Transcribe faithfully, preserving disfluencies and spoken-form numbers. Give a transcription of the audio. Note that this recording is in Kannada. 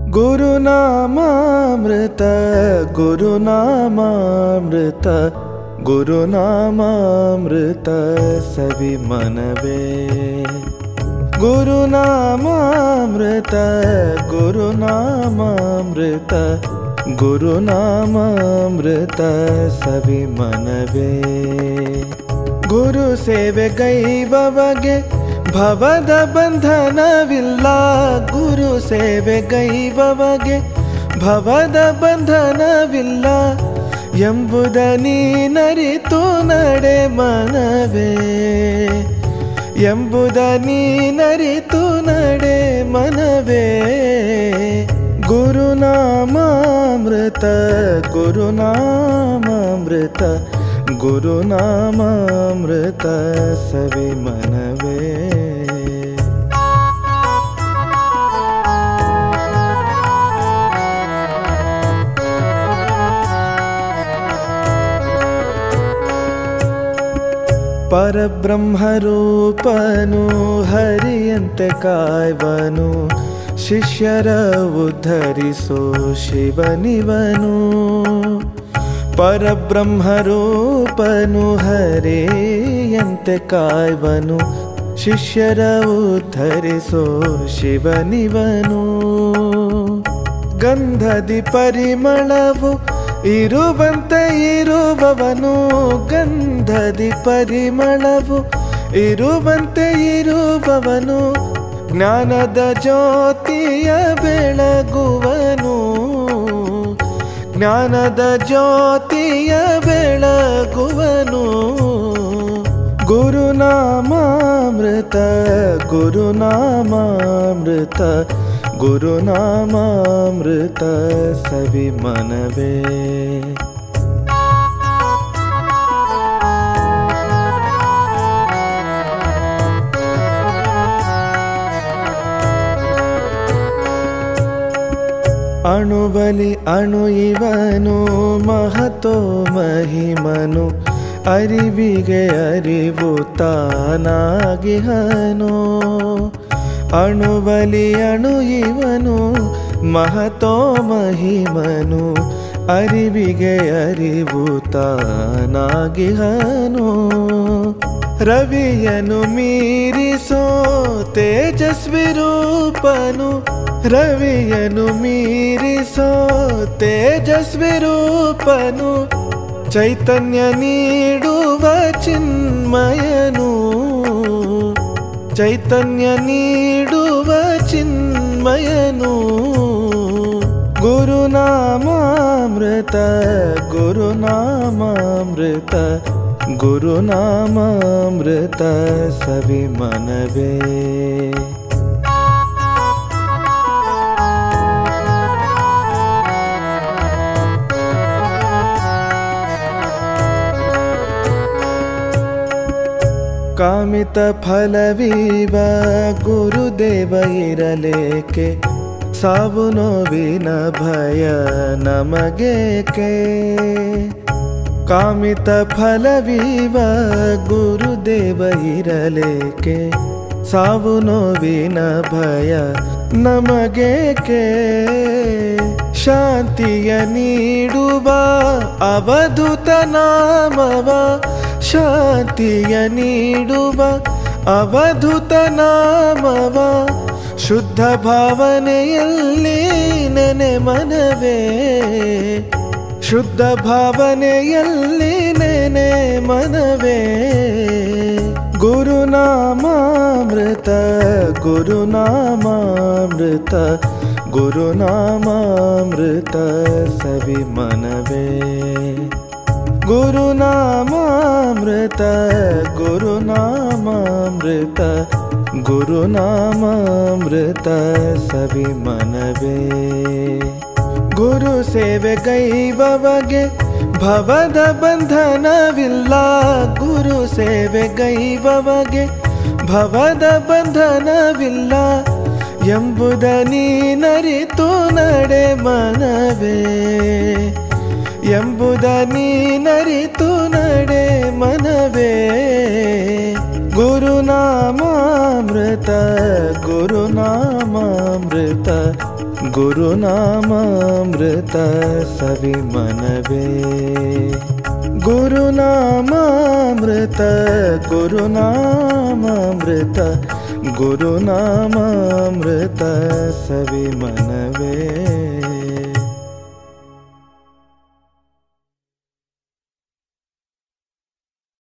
ಗುರುನಾಮಾಮೃತ ಗುರುನಾಮಾಮೃತ ಗುರುನಾಮಾಮೃತ ಸವಿ ಮನವೇ. ಗುರುನಾಮಾಮೃತ ಗುರುನಾಮಾಮೃತ ಗುರುನಾಮಾಮೃತ ಸವಿ ಮನವೇ. ಗುರು ಸೇವೆಗೈವವಗೆ ಭವದ ಬಂಧನವಿಲ್ಲ. ಗುರು ಸೇವೆಗೈವವಗೆ ಭವದ ಬಂಧನವಿಲ್ಲ ಎಂಬುದ ನೀನರಿತು ನಡೆ ಮನವೇ. ಎಂಬುದ ನೀನರಿತು ನಡೆ ಮನವೇ. ಗುರುನಾಮಾಮೃತ ಗುರುನಾಮಾಮೃತ ಗುರುನಾಮಾಮೃತ ಸವಿ ಮನವೇ. ಪರಬ್ರಹ್ಮರೂಪನು ಹರಿಯಂತೆ ಕಾಯ್ವನು, ಶಿಷ್ಯರ ಉದ್ಧರಿಸೋ ಶಿವನಿವನು. ಪರಬ್ರಹ್ಮರೂಪನು ಹರಿಯಂತೆ ಕಾಯ್ವನು, ಶಿಷ್ಯರ ಉದ್ಧರಿಸೋ ಶಿವನಿವನು. ಗಂಧದಿ ಪರಿಮಳವು ಇರುವಂತೆ ಇರುವವನು, ಗಂಧದಿ ಪರಿಮಳವು ಇರುವಂತೆ ಇರುವವನು. ಜ್ಞಾನದ ಜ್ಯೋತಿಯ ಬೆಳಗುವನು, ಜ್ಞಾನದ ಜ್ಯೋತಿಯ ಬೆಳಗುವನು. ಗುರುನಾಮಾಮೃತ ಗುರುನಾಮಾಮೃತ ಗುರುನಾಮಾಮೃತ ಸವಿ ಮನವೇ. ಅಣುಬಲಿ ಅಣು ಇವನು, ಮಹತೋ ಮಹಿಮನು, ಅರಿವಿಗೆ ಅರಿವು ತಾನಾಗಿಹನು. ಅಣುಬಲಿ ಅಣು ಇವನು, ಮಹತೋ ಮಹಿಮನು, ಅರಿವಿಗೆ ಅರಿವು ತಾನಾಗಿಹನು. ರವಿಯನು ಮೀರಿಸೋ ತೇಜಸ್ವಿ ರೂಪನು, ರವಿಯನು ಮೀರಿಸೋ ತೇಜಸ್ವಿ ರೂಪನು. ಚೈತನ್ಯ ನೀಡುವ ಚಿನ್ಮಯನು, ಚೈತನ್ಯ ನೀಡುವ ಚಿನ್ಮಯನು. ಗುರುನಾಮಾಮೃತ ಗುರುನಾಮಾಮೃತ ಗುರುನಾಮಾಮೃತ ಸವಿ ಮನವೇ. ಕಾಮಿತ ಫಲವೀವ ಗುರುದೇವ ಇರಲೇಕೆ, ಸಾವು ನೋವಿನ ಭಯ ನಮಗೇಕೆ. ಕಾಮಿತ ಫಲವೀವ ಗುರುದೇವ ಇರಲೇಕೆ, ಸಾವು ನೋವಿನ ಭಯ ನಮಗೇಕೆ. ಶಾಂತಿಯ ನೀಡುವ ಅವಧೂತ ನಾಮವ, ಶಾಂತಿಯ ನೀಡುವ ಅವಧೂತ ನಾಮವ. ಶುದ್ಧ ಭಾವನೆಯಲ್ಲಿ ನೆನೆ ಮನವೇ, ಶುದ್ಧ ಭಾವನೆಯಲ್ಲಿ ನೆನೆ ಮನವೇ. ಗುರುನಾಮಾಮೃತ ಗುರುನಾಮಾಮೃತ ಗುರುನಾಮಾಮೃತ ಸವಿ ಮನವೇ. ಗುರುನಾಮಾಮೃತ ಗುರುನಾಮಾಮೃತ ಗುರುನಾಮಾಮೃತ ಸವಿ ಮನವೇ. ಗುರು ಸೇವೆಗೈವವಗೆ ಭವದ ಬಂಧನವಿಲ್ಲ. ಗುರು ಸೇವೆಗೈವವಗೆ ಭವದ ಬಂಧನವಿಲ್ಲ ಎಂಬುದ ನೀನರಿತು ನಡೆ ಮನವೇ. ಎಂಬುದ ನೀನರಿತು ನಡೆ ಮನವೇ. ಗುರುನಾಮಾಮೃತ ಗುರುನಾಮಾಮೃತ ಗುರುನಾಮಾಮೃತ ಸವಿಮನವೇ. ಗುರುನಾಮಾಮೃತ ಗುರುನಾಮಾಮೃತ ಗುರುನಾಮಾಮೃತ ಸವಿಮನವೇ.